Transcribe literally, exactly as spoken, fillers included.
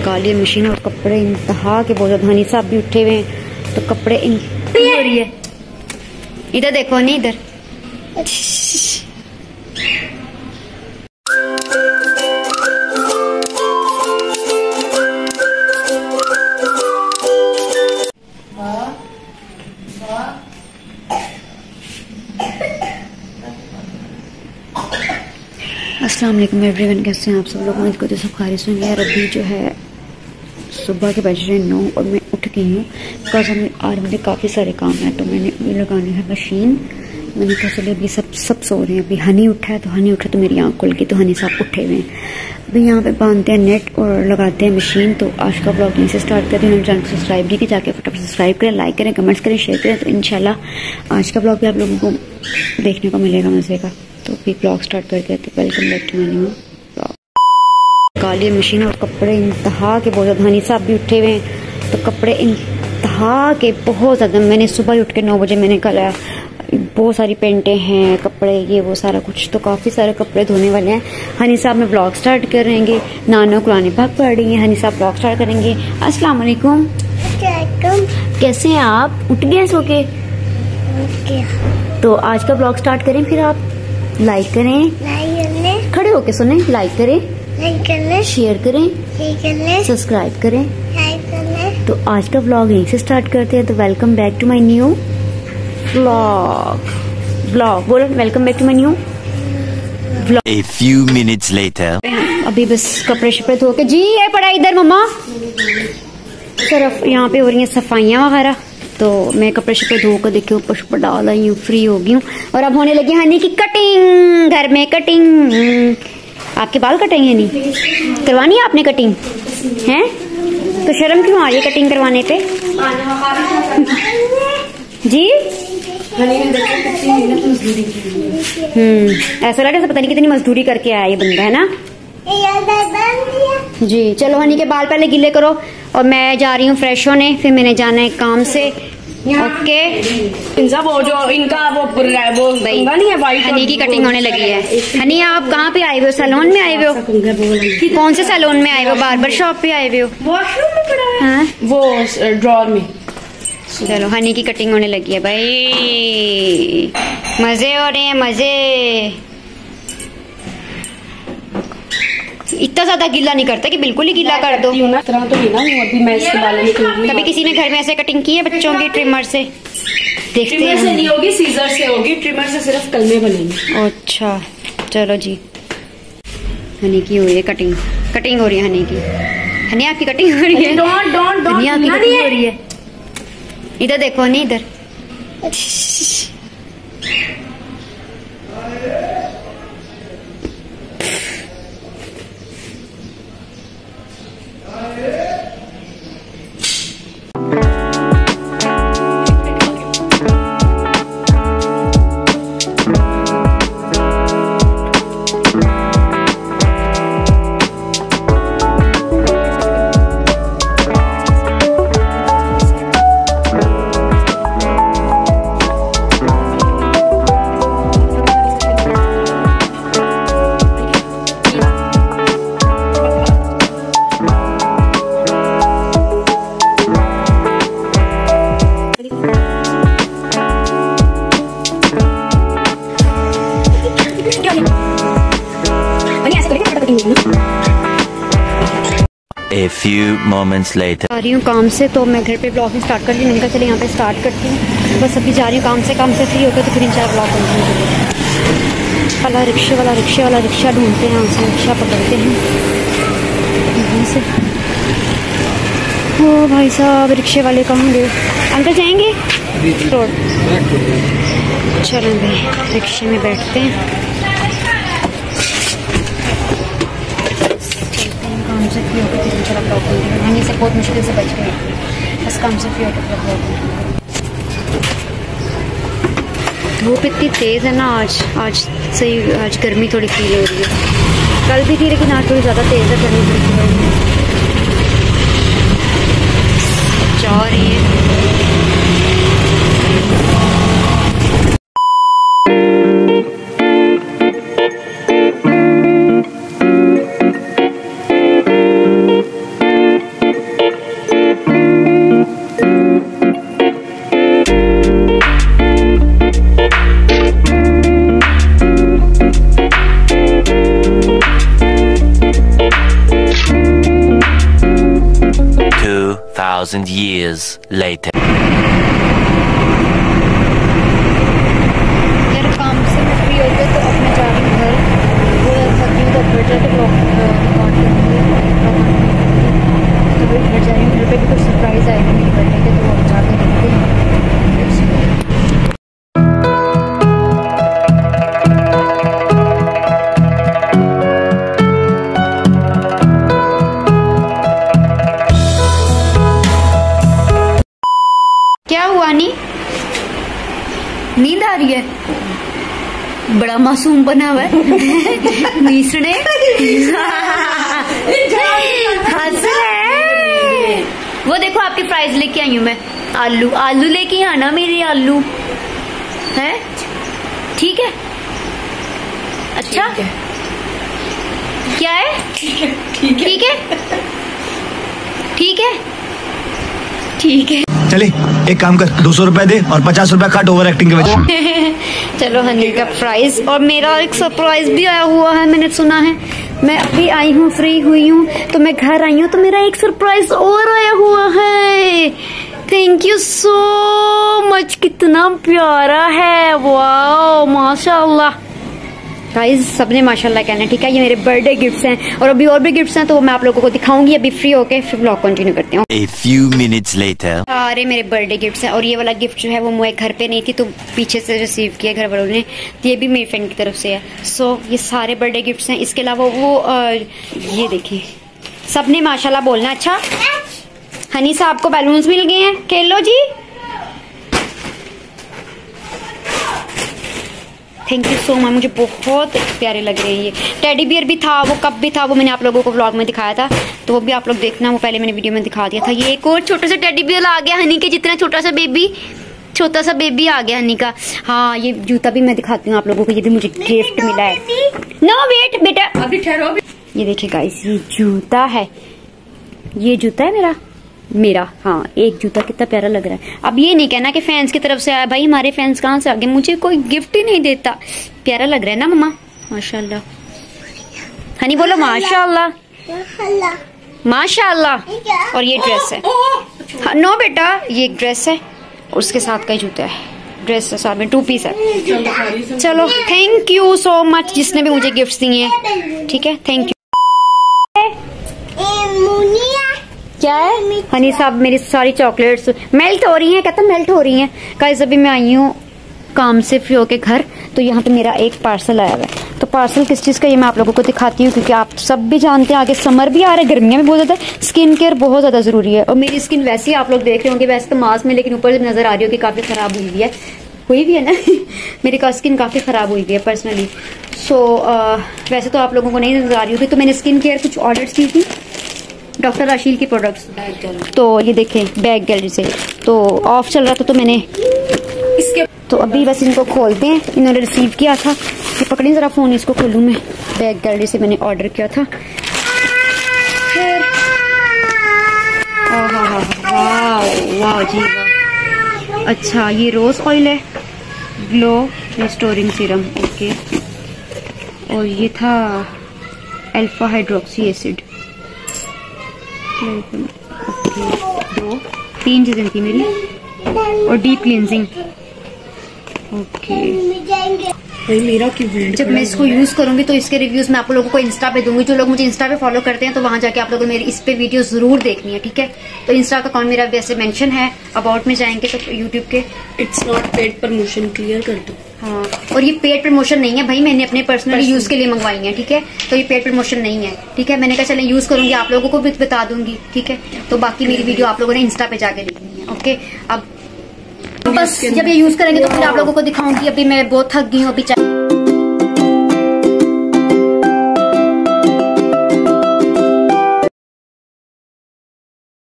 निकाली है मशीन और कपड़े इंतहा के बहुत ज्यादा। हनी साहब भी उठे हुए हैं तो कपड़े इंतहा हो रही है। इधर देखो नहीं, इधर अस्सलाम वालेकुम एवरीवन, कैसे हैं आप सब लोग। मुझको तो सब खारिश होंगे यार। अभी जो है सुबह के बज रहे नौ और मैं उठ गई हूँ बिकॉज हमें आज मुझे काफ़ी सारे काम हैं। तो मैंने ये लगानी है मशीन। मैंने कहा चलिए अभी सब सब सो रहे हैं। अभी हनी उठा है तो हनी उठा तो मेरी आँख खुल गई, तो हनी साहब उठे हुए हैं। अभी यहाँ पे बांधते हैं नेट और लगाते हैं मशीन। तो आज का ब्लॉग यहीं से स्टार्ट करते हैं। उन्होंने चैनल को सब्सक्राइब नहीं की, जाके फटाफट सब्सक्राइब करें, लाइक करें, कमेंट्स करें, शेयर करें। तो इंशाल्लाह आज का ब्लॉग भी आप लोगों को देखने को मिलेगा मज़े का। तो अभी ब्लॉग स्टार्ट करते हैं। तो welcome back to my new blog. निकाली मशीन और कपड़े इंतहा के बहुत ज़्यादा। हनी साहब भी उठे हुए हैं तो कपड़े इंतहा के बहुत ज़्यादा। मैंने सुबह ही उठ के नौ बजे मैंने कल बहुत सारी पेंटें हैं, कपड़े, ये वो सारा कुछ। तो काफ़ी सारे कपड़े धोने वाले हैं। हनी साहब में ब्लॉग स्टार्ट करेंगे। नानो कुरान पाक पढ़ रही है, हनी साहब ब्लॉग स्टार्ट करेंगे। अस्सलाम वालेकुम, कैसे हैं आप? उठ गए सो के? तो आज का ब्लॉग स्टार्ट करें फिर। आप लाइक करें, लाइक खड़े होके सुने, लाइक करें, लाइक करें, शेयर करें, सब्सक्राइब करें। तो आज का ब्लॉग यहीं से स्टार्ट करते हैं। तो welcome back to my new blog. Blog बोलो, welcome back to my new blog. A few minutes later. अभी बस कपड़े शपड़े धो के, जी ये पड़ा इधर मम्मा, सिर्फ यहाँ पे हो रही है सफाइयाँ वगैरह। तो मैं कपड़े शपड़े धो कर देखे ऊपर शपर डाल आई हूँ, फ्री हो गई हूँ। और अब होने लगी हनी की कटिंग, घर में कटिंग। आपके बाल कटेंगे नहीं? करवानी है आपने कटिंग है? तो शर्म क्यों आ रही है कटिंग करवाने पे? जी हम्म ऐसा लग रहा है पता नहीं कितनी मजदूरी करके आया ये बंदा, है ना जी। चलो हनी के बाल पहले गीले करो और मैं जा रही हूँ फ्रेश होने, फिर मैंने जाना है काम से। ओके, इनका वो जो इनका वो वो नहीं है वाइट। हनी की कटिंग होने लगी है। हनी आप कहाँ पे आए हुए हो? सैलून में आए हुए हो? कौन से सैलून में आए हुए हो? बार्बर शॉप पे आए हुए हो? वॉशरूम में पड़ा है वो ड्रॉर में। चलो हनी की कटिंग होने लगी है भाई, मजे हो रहे हैं मजे। इतना ज्यादा गीला नहीं करता कि बिल्कुल ही गीला कर दो। तरह तो नहीं ना, अभी मैं इसके बालों में कभी किसी ने घर में ऐसे कटिंग की है बच्चों की ट्रिमर से? देखते ट्रिमर से नहीं होगी, सीजर से होगी। ट्रिमर से सिर्फ कलमे बनेंगे। अच्छा चलो जी। हनी की हो रही है कटिंग, कटिंग हो रही है हनी की। हनी आपकी कटिंग हो रही है? डोंट डोंट डोंट, हनी आपकी कटिंग हो रही है। इधर देखो नहीं, इधर A few moments later. आ रही हूँ काम से, तो मैं घर पे ब्लॉगिंग स्टार्ट कर ली। मैंने कहा चले यहाँ पे स्टार्ट करती हूँ। बस अभी जा रही हूँ काम से, काम से फ्री होकर तो फिर इन चार ब्लॉग कंटिन्यू वाला रिक्शे वाला रिक्शे वाला रिक्शा ढूंढते हैं, यहाँ से रिक्शा पकड़ते हैं यहीं से। ओ भाई साहब, रिक्शे वाले कहाँ गए? अंकल जाएंगे रोड? चलो भाई रिक्शे में बैठते हैं, काम से फ्री होकर फिर चला ब्लॉग कंटिन्यू। हनी से बहुत मुश्किल से बच गए, बस काम से फ्री होकर ब्लॉग कंटिन्यू। धूप इतनी तेज़ है ना आज, आज सही, आज गर्मी थोड़ी फील हो रही है। कल भी थी लेकिन आज थोड़ी ज़्यादा तेज़ है गर्मी थोड़ी फील हो रही है। जा रही है thousand years later. यार काम से मैं फ्री हो गई तो अब मैं जा रही हूँ घर। वो थकी हूँ तो घर जाके ब्लॉग रिकॉर्ड करूँगी। तो फिर घर जा रही हूँ। घर पे भी कुछ सरप्राइज आएगा मेरे बर्थडे के, तो अब जाके देखते हैं। क्या हुआ नी? नींद आ रही है? बड़ा मासूम बना हुआ है मीसने हंस रहे। वो देखो आपकी फ्राइज लेके आई हूँ मैं। आलू आलू लेके आना मेरे, आलू है ठीक है। अच्छा ठीक है। क्या है? ठीक है ठीक है ठीक है ठीक है। चले एक काम कर, दो सौ रुपए दे और पचास रुपए काट ओवर एक्टिंग के वजह। चलो हनी का प्राइस। और मेरा एक सरप्राइज भी आया हुआ है, मैंने सुना है। मैं अभी आई हूँ, फ्री हुई हूँ, तो मैं घर आई हूँ, तो मेरा एक सरप्राइज और आया हुआ है। Thank you so much. कितना प्यारा है, वाह माशाल्लाह। गाइस सबने माशाल्लाह कहना है, ठीक है। ये मेरे बर्थडे गिफ्ट्स हैं और अभी और भी गिफ्ट्स हैं, तो मैं आप लोगों को दिखाऊंगी अभी फ्री होके, फिर ब्लॉग कंटिन्यू करते हैं। A few minutes later. सारे मेरे बर्थडे गिफ्ट्स हैं और ये वाला गिफ्ट जो है वो मैं घर पे नहीं थी, तो पीछे से रिसीव किया घर वालों ने। तो ये भी मेरी फ्रेंड की तरफ से है। सो ये सारे बर्थडे गिफ्ट्स हैं। इसके अलावा वो आ, ये देखिए, सबने माशाल्लाह बोलना। अच्छा हनी साहब को बैलून्स मिल गए हैं, खेल लो जी। Thank you so much. मुझे बहुत प्यारे लग रहे हैं ये। टेडी बियर भी था, वो कब भी था, वो मैंने आप लोगों को व्लॉग में दिखाया था, तो वो भी आप लोग देखना। वो पहले मैंने वीडियो में दिखा दिया था। ये एक और छोटा सा टेडी बियर आ गया हनी के जितना, छोटा सा बेबी, छोटा सा बेबी आ गया हनी का। हाँ ये जूता भी मैं दिखाती हूँ आप लोगों को, ये भी मुझे गिफ्ट मिला है। नो वेट बेटा, अभी ठहरो। ये देखिए गाइस, ये जूता है, ये जूता है मेरा मेरा हाँ एक जूता कितना प्यारा लग रहा है। अब ये नहीं कहना कि फैंस की तरफ से आया। भाई हमारे फैंस कहाँ से आ गए, मुझे कोई गिफ्ट ही नहीं देता। प्यारा लग रहा है ना मम्मा? माशाल्लाह। हनी बोलो माशाल्लाह माशाल्लाह। और ये ड्रेस है। हाँ, नो बेटा ये एक ड्रेस है और उसके साथ का ही जूता है। ड्रेस है साथ में, टू पीस है। चलो थैंक यू सो मच जिसने भी मुझे गिफ्ट दिए हैं, ठीक है। Thank you. क्या है हनी साहब? मेरी सारी चॉकलेट्स मेल्ट हो रही हैं। कहता मेल्ट हो रही हैं। गाइस अभी मैं आई हूँ काम से फ्री होके घर, तो यहाँ पे मेरा एक पार्सल आया हुआ है। तो पार्सल किस चीज़ का ये मैं आप लोगों को दिखाती हूँ, क्योंकि आप सब भी जानते हैं आगे समर भी आ रहा है, गर्मियाँ भी बहुत ज़्यादा, स्किन केयर बहुत ज़्यादा ज़रूरी है। और मेरी स्किन वैसे ही आप लोग देख रहे होंगे, वैसे तो मास्क में, लेकिन ऊपर से नज़र आ रही होगी काफ़ी ख़राब हुई हुई है हुई भी है ना मेरी का स्किन काफ़ी ख़राब हुई हुई है पर्सनली। सो वैसे तो आप लोगों को नहीं नज़र आ रही होगी। तो मैंने स्किन केयर कुछ ऑर्डर्स की थी, डॉक्टर राशील की प्रोडक्ट्स। तो ये देखें बैग गैलरी से, तो ऑफ चल रहा था, तो मैंने इसके तो अभी बस इनको खोलते हैं। इन्होंने रिसीव किया था। ये पकड़ी जरा फोन, इसको खोलूँ मैं। बैग गैलरी से मैंने ऑर्डर किया था। फिर वाह वाह जी वाह। अच्छा ये रोज ऑयल है, ग्लो रिस्टोरिंग सीरम, ओके। और ये था अल्फा हाइड्रोक्सी एसिड, ओके। दो तीन चीजें थी मेरी, और डीप क्लींजिंग, ओके। मेरा क्यों? जब मैं इसको यूज करूंगी तो इसके रिव्यूज मैं आप लोगों को इंस्टा पे दूंगी। जो लोग मुझे इंस्टा पे फॉलो करते हैं तो वहां जाके आप लोगों को मेरी इस पे वीडियो जरूर देखनी है, ठीक है। तो इंस्टा का अकाउंट मेरा वैसे मेंशन है, अबाउट में जाएंगे तो यूट्यूब के। It's not paid promotion, clear कर दो। हाँ, और ये पेड प्रमोशन नहीं है भाई, मैंने अपने पर्सनली यूज के लिए मंगवाई है, ठीक है। तो ये पेड प्रमोशन नहीं है, ठीक है। मैंने कहा चले यूज करूंगी, आप लोगों को भी बता दूंगी, ठीक है। तो बाकी मेरी वीडियो आप लोगों ने इंस्टा पे जाके देखनी है, ओके। अब बस जब ये यूज करेंगे तो फिर आप लोगों को दिखाऊंगी। अभी मैं बहुत थक गई हूँ, अभी